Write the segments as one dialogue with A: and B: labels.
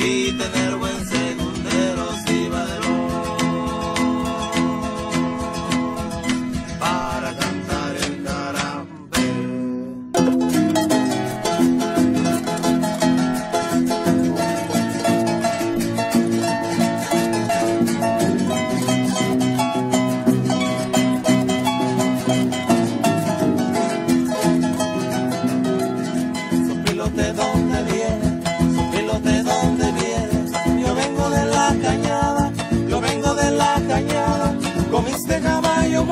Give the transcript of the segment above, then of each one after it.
A: y tener buen segundero si va de para cantar el carambe. Sopilote, ¿dónde vienes? Sopilote, ¿dónde vienes? Yo vengo de la cañada, yo vengo de la cañada. Comiste caballo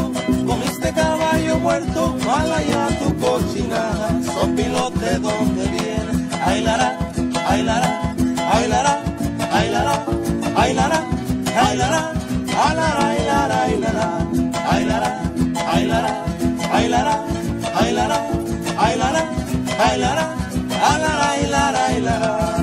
A: muerto, mala ya tu cochinada. Sopilote, ¿dónde vienes? Ay lara, ay lara, ay lara, ay lara, ay lara, ay lara, ay lara, ay lara, ay lara, ay lara, ay lara, ay lara, ay lara, ay lara, ay lara, ay lara, ay lara, ay lara.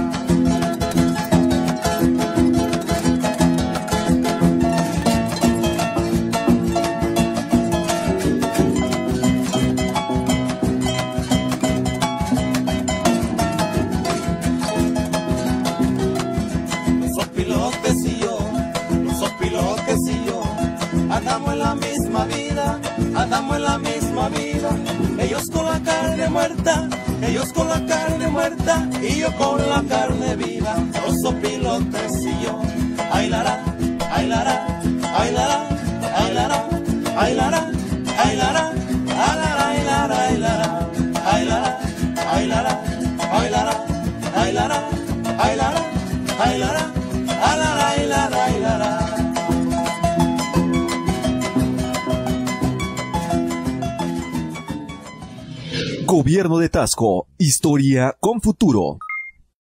A: Andamos en la misma vida, andamos en la misma vida. Ellos con la carne muerta, ellos con la carne muerta y yo con la carne viva. Los sopilotes y yo. Ay lara, ay lara, ay lara, ay lara, ay lara, ay lara, ay lara, ay lara, ay lara, ay lara, ay lara, ay lara, ay lara, ay lara, ay lara, ay lara, ay lara, ay lara.
B: Gobierno de Tasco, historia con futuro.